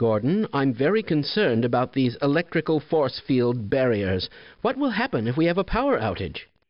Gordon, I'm very concerned about these electrical force field barriers. What will happen if we have a power outage?